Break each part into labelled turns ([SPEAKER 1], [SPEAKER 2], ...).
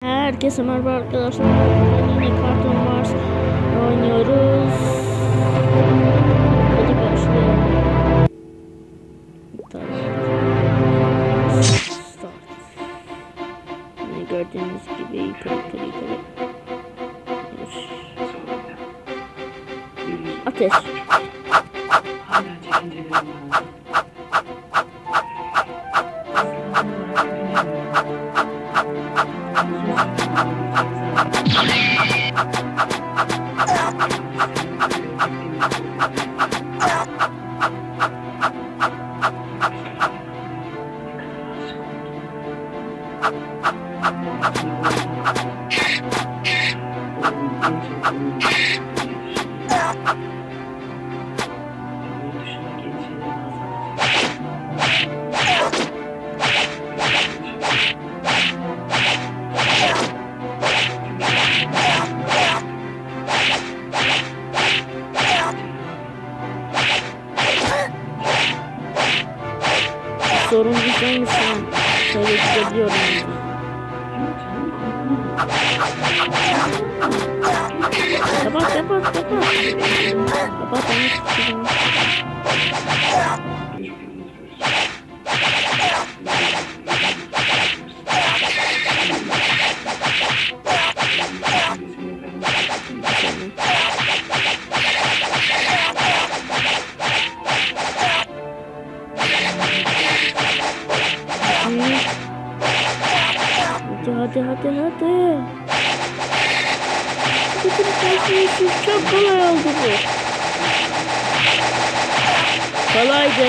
[SPEAKER 1] Herkese merhaba arkadaşlar. Yine Cartoon Wars oynuyoruz. Hadi başlayalım. Start. Yine gördüğünüz gibi yukarı. Ateş.
[SPEAKER 2] Hala çekincelerim var.
[SPEAKER 1] Sorun güzel mi şu an? Şöyle gidebiliyorum. Kapat. Kapat onu. Hadi. Çok kolay oldu bu. Kolaydı.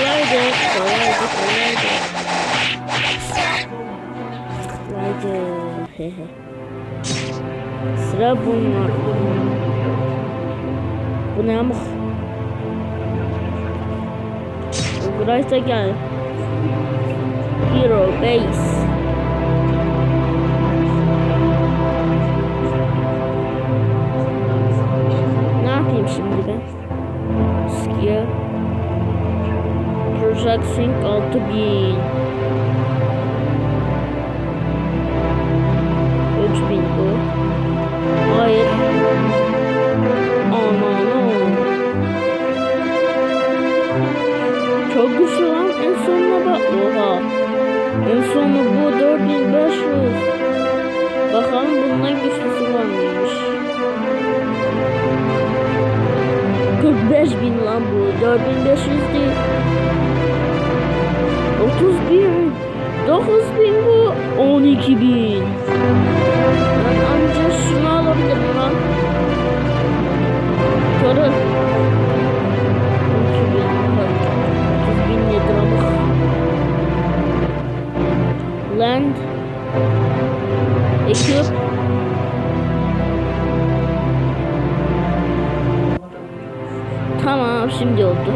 [SPEAKER 1] Sıra bunlar. Bu ne amık? Buraya gel. Hero Base. Şimdi ben Skill Project 6000 3000 bu. Hayır. Aman. Çok güçlü lan. En sonuna bak. Oha. En sonu bu 4500. Bakalım bundan güçlüsü var mıymış? 45.000 lan bu. 4500 değil. 30.000. 9.000 bu. 12.000. Ben anca şunu alabilirim lan. Yukarı. 30.000 nedir ama? Land. Equip. Tamam, şimdi oldu.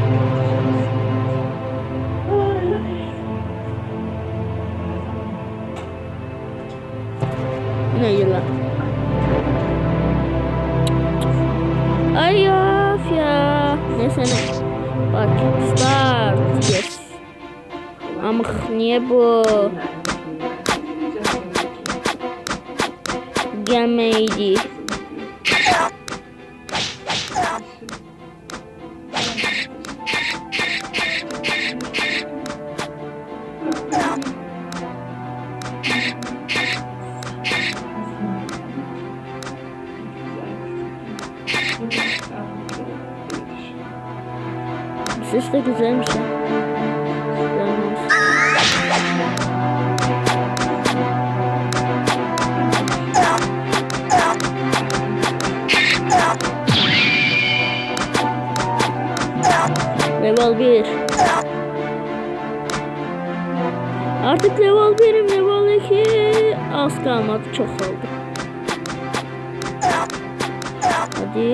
[SPEAKER 1] Ne lan? Ay of ya. Neyse ne? Bak, start. Yes. Ama niye bu? Gelmeydi. Ses de güzelmiş ya. Level 1. Artık level 1'im, level 2 az kalmadı, çok oldu. Hadi.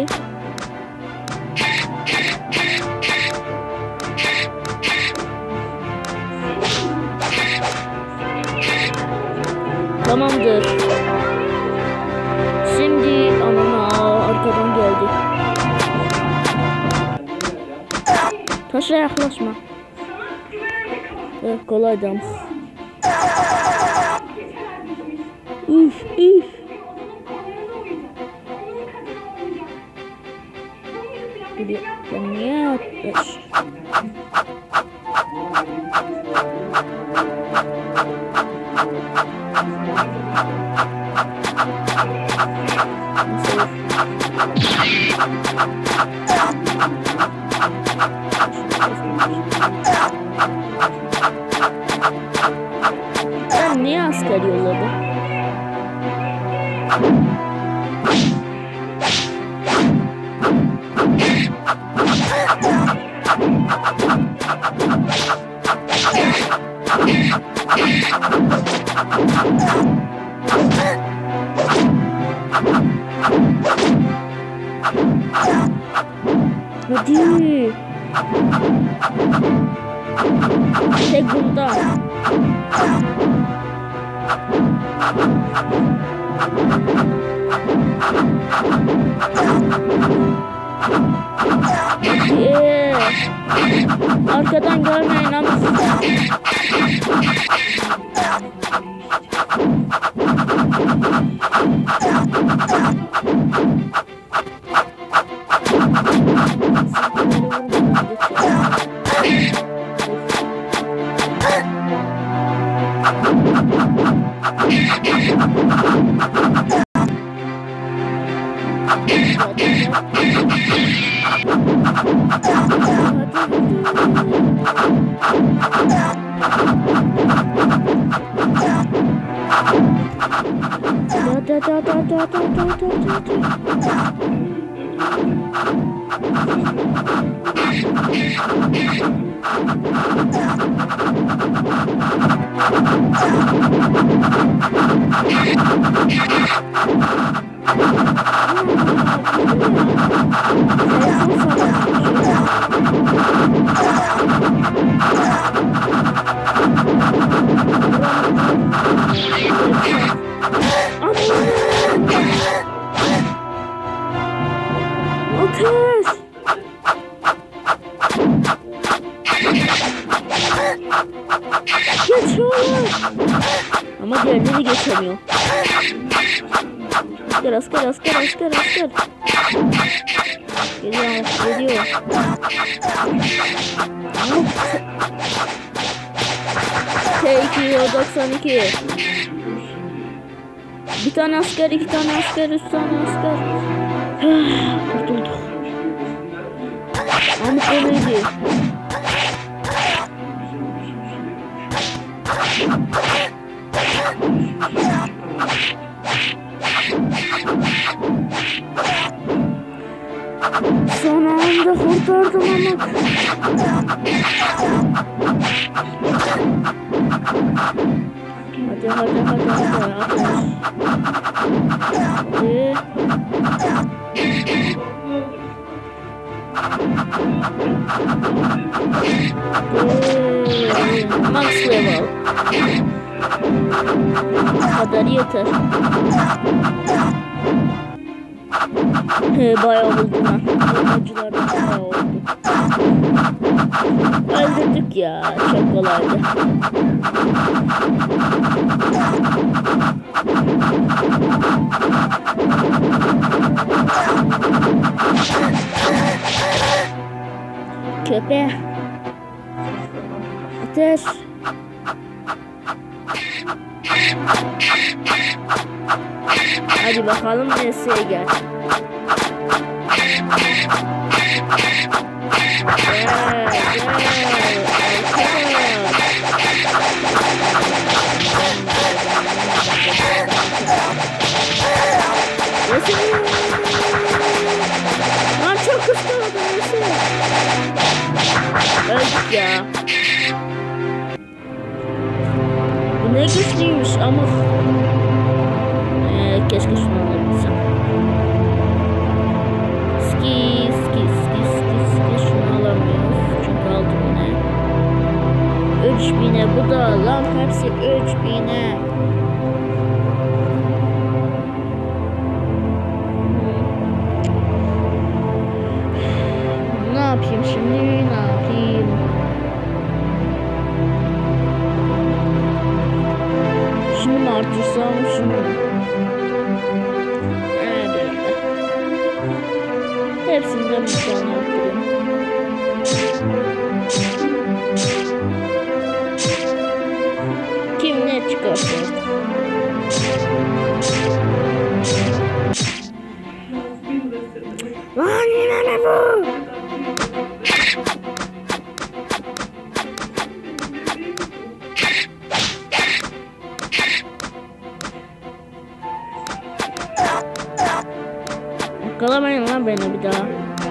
[SPEAKER 1] Tamamdır. Şimdi arkadan geldi. Taşa yaklaşma. Evet, kolaydı ama. Üf üf. Ben niye atmış? Ben niye asker yolladım? Hadi. Tek bunda. Arkadan görmeyin ama. Ateş! Geç oğlum! Ama diğerleri geçemiyor. Asker. Geliyor. T292. Bir tane asker, 2 tane asker, 3 tane asker. Kurtulduk. Ama öyleydi. Son anda kurtardım ama. Hadi. Max level. Bu kadar yeter. Bayağı oldu lan. Oyunculardan bayağı oldu. Öldürdük ya. Çok kolaydı. Köpeğe. Ateş. Hadi bakalım Nesli'ye gel. Lan çok kıskaladı Nesli. Öldük ya. Bu ne güçlüymüş ama. Keşke şunu alabilsem. Ski. Şunu alamıyoruz. Çünkü aldı bu ne? 3000'e bu da lan hepsi 3000'e. Ne yapayım şimdi? Şunu mu artırsam? şunu. Evet. Hepsinden bir tane yaptırıyorum. Kim ne çıkarsa. Lan yine ne bu? Yakalamayın lan beni bir daha.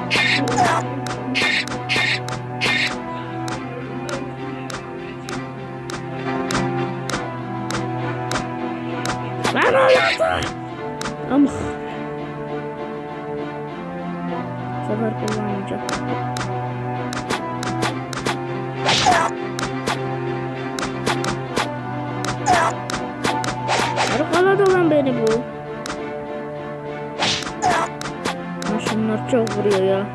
[SPEAKER 1] Lan olmadı. Ama bu sefer kullanmayacağım. Yakaladı lan beni bu. Şunlar çok vuruyor ya.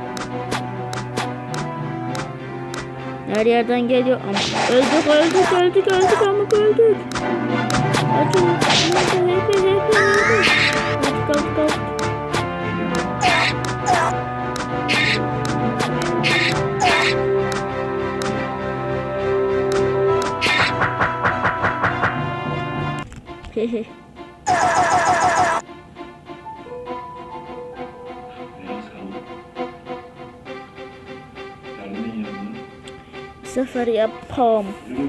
[SPEAKER 1] Her yerden geliyor ama öldük ama öldük. Açın. Hep. Kalk. Hehe. Bu sefer yapalım.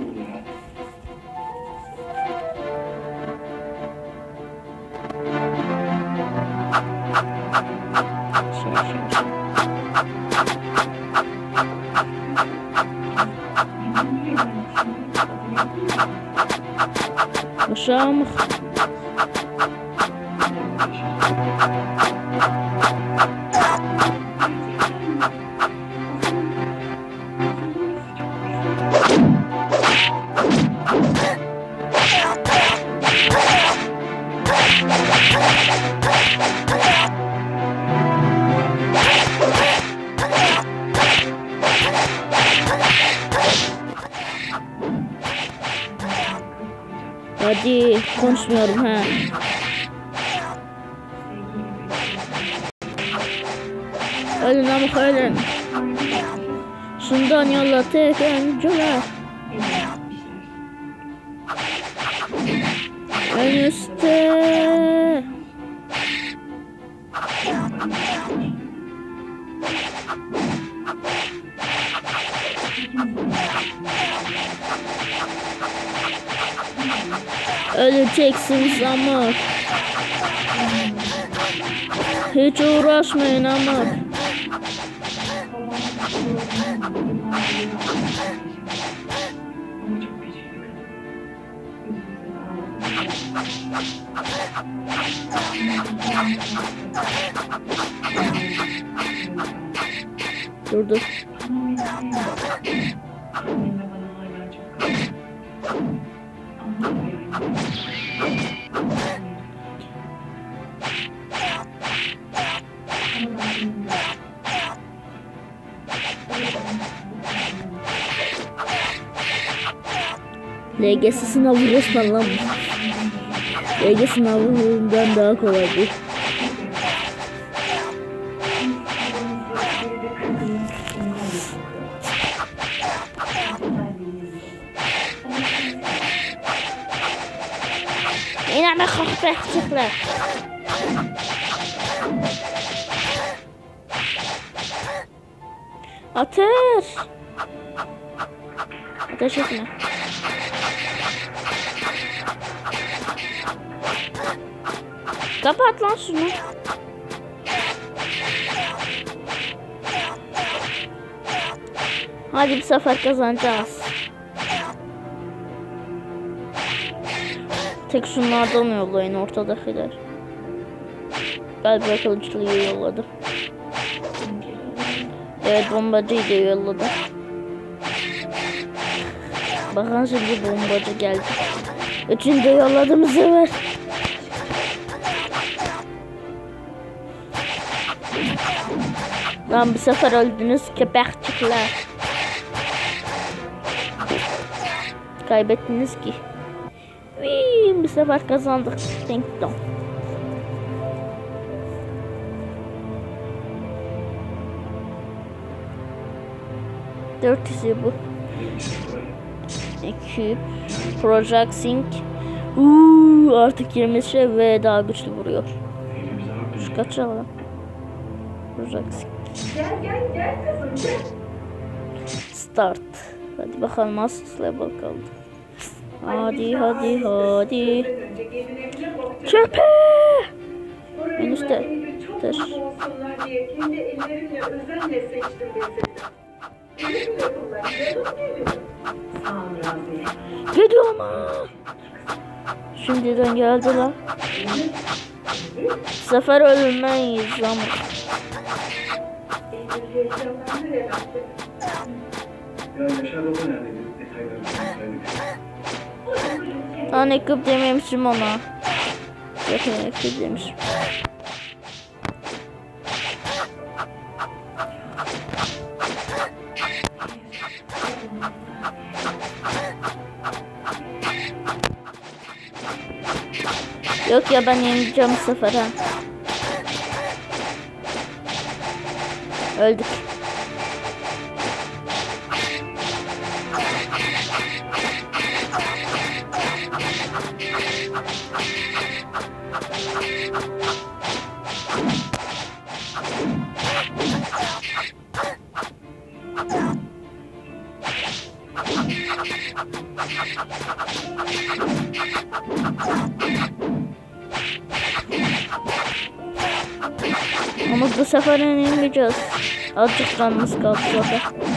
[SPEAKER 1] Uşağım. Hadi konuşmuyorum ha. Ölün ama ölün. Şundan yolla tek önceler. En üstte. Öleceksiniz ama. Hiç uğraşmayın ama. Durdu. LGS sınavı resmen lan. LGS sınavından daha kolay bu. Yine mi kahpehçikler? Ateş! Ateş etme. Kapat lan şunu. Hadi bir sefer kazanacağız. Tek şunlardan yollayın ortadakiler. Galiba kılıçlıyı yolladı. Evet, bombacıyı da yolladı. Bakın şimdi bombacı geldi. Üçüncü yolladı bu sefer. Lan bu sefer öldünüz köpekçikler. Kaybettiniz ki. Bu sefer kazandık. Ding dong. Dört kişi bu. Ekip. Project Sync. Artık 20 şey ve daha güçlü vuruyor. Şu kaç alalım? Project Sync.
[SPEAKER 2] Gel kızım gel.
[SPEAKER 1] Start. Hadi bakalım nasıl level kaldı. Hadi. Köpe! En üstte.
[SPEAKER 2] Çok mutlu olsunlar diye kendi ellerimle özenle seçtim mesela. Elimle kullanıyorum. Sağ ol Raziye.
[SPEAKER 1] Gidiyor ama. Şimdiden geldi lan. Bu sefer ölmeyiz ama.
[SPEAKER 2] Heyecanlandı herhalde.
[SPEAKER 3] Ya Yaşar Baba nerede? Detaylarını söyledik.
[SPEAKER 1] Lan ekip dememişim ona. Bakın ekip demişim. Yok ya ben yeneceğim bu sefer ha. Öldük. Ama bu sefer yenilmeyeceğiz. Azıcık canımız kaldı zaten.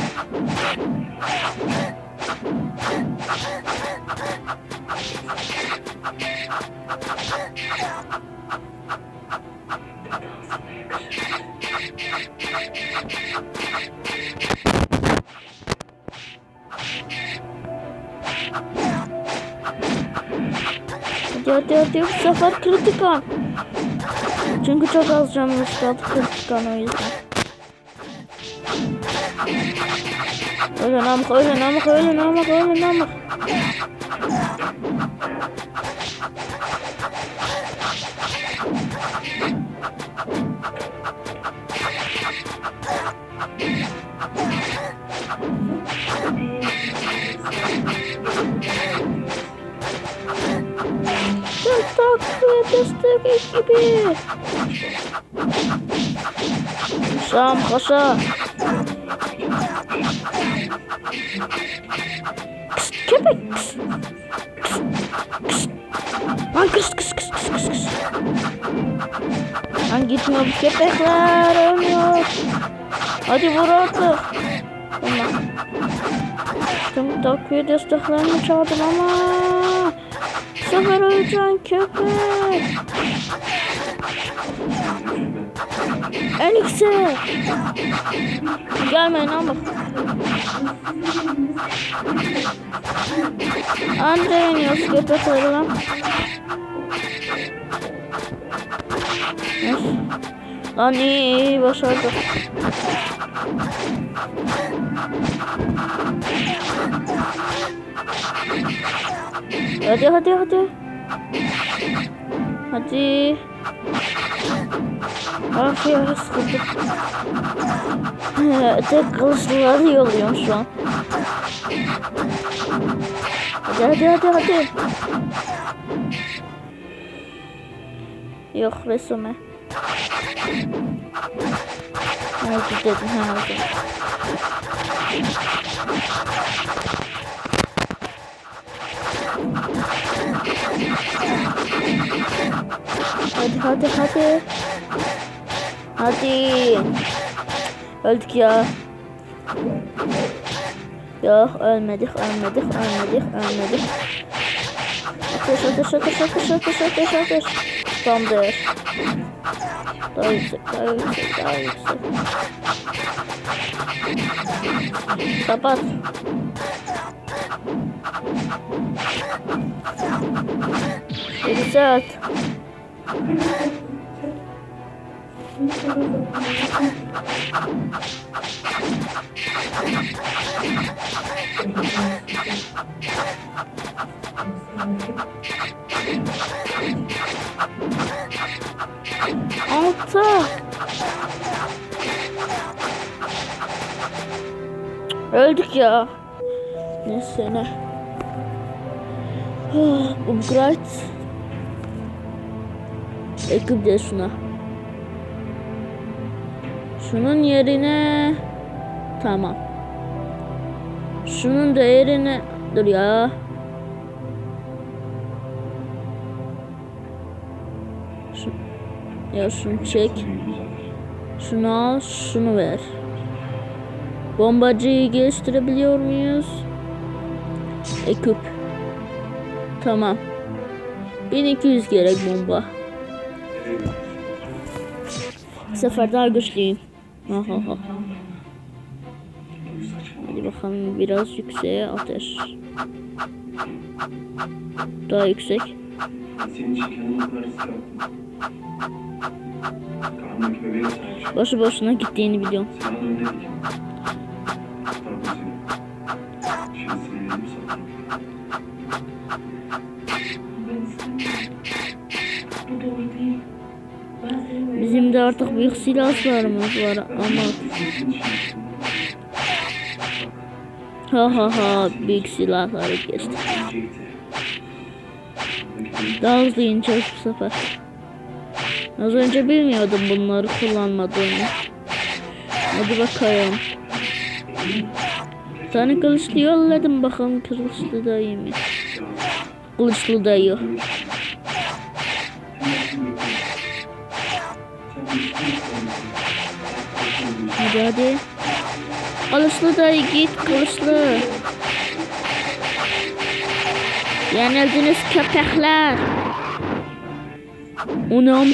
[SPEAKER 1] Hadi bu sefer kritik an. Çünkü çok az canımız kaldı kritik an o yüzden. Öyle namık. Destek ekibi. Şam koşa. Köpek. Lan kıs. Lan gitme bu köpekler ölmüyor. Hadi vur artık. Tamam. Tüm takviye desteklerini çaldım ama. Bu sefer öleceksin köpek. Elixir. Gelmeyin ama. Andre iniyoruz köpekleri lan. Lan iyi başardık. Hadi. Aferin sıkıldım. Tek kılıçlıları yolluyorum şu an. Hadi. Yok resume. Hadi dedim hadi. Hadi. Öldük ya. Yok ölmedik. Ateş. Tamamdır. Daha yüksek. Kapat. Bir saat. Altı. Öldük ya. Neyse ne. Upgrade. Ekip de şuna. Şunun yerine. Tamam. Şunun da yerine. Dur ya. Ya şunu çek. Şunu al, şunu ver. Bombacıyı geliştirebiliyor muyuz? Ekip. Tamam. 1200 gerek bomba. Bu sefer daha güçlüyüm. Hadi bakalım, biraz yükseğe ateş. Daha yüksek.
[SPEAKER 3] Senin için kendini o kadar risk attın. Karnındaki bebeğe sahip çık.
[SPEAKER 1] Boşu boşuna gittiğini biliyorum.
[SPEAKER 3] Sen onun önüne dik. Pardon seni. Şimdi sinirlendim sana.
[SPEAKER 2] Bu doğru değil. Ben seninle
[SPEAKER 1] Bizim de artık büyük silahlarımız var ama büyük silahları geçti. Daha hızlı ineceğiz bu sefer. Az önce bilmiyordum bunları kullanmadığımı. Hadi bakalım. Bir tane kılıçlı yolladım, bakalım kılıçlı dayı mı? Kılıçlı dayı. Hadi. Kılıçlı dayı git, kılıçlı. Yenildiniz köpekler. Anam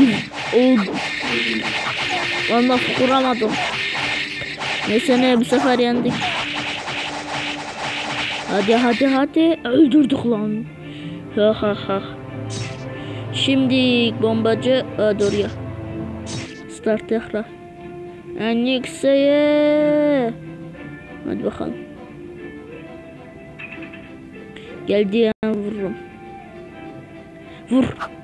[SPEAKER 1] vallahi kuramadım. Neyse ne, bu sefer yendik. Hadi öldürdük lan. Şimdi bombacı dur ya. Start tekrar. En yükseğe. Hadi bakalım. Geldiği an vururum. Vur.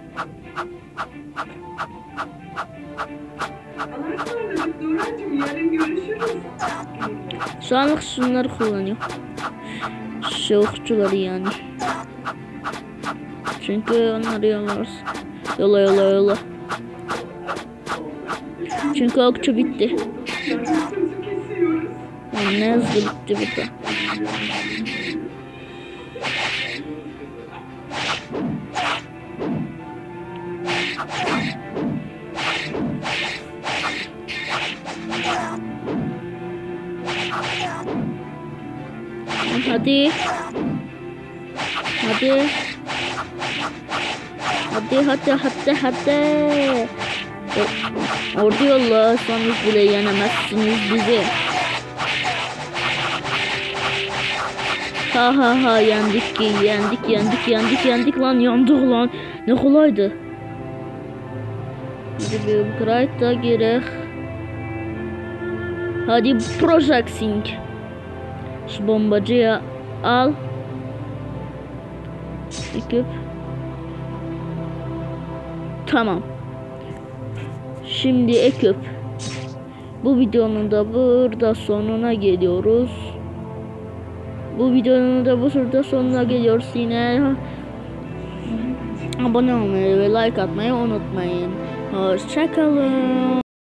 [SPEAKER 2] Allah'a ısmarladık Nurhan'cığım, yarın görüşürüz.
[SPEAKER 1] Şu anlık şunları kullanıyor. Şu okçuları yani. Çünkü onları yollarız. Yola. Çünkü okçu bitti.
[SPEAKER 2] Yarın sözü kesiyoruz.
[SPEAKER 1] Yani ne hızlı bitti burada. Hadi. Orada yollarsanız bile yenemezsiniz bizi. Yendik lan, yandık lan. Ne kolaydı. Hadi bir upgrade da gerek. Hadi projecting. Şu bombacıyı al. Ekip. Tamam. Şimdi ekip. Bu videonun da burada sonuna geliyoruz. Yine abone olmayı ve like atmayı unutmayın. Hoşça kalın.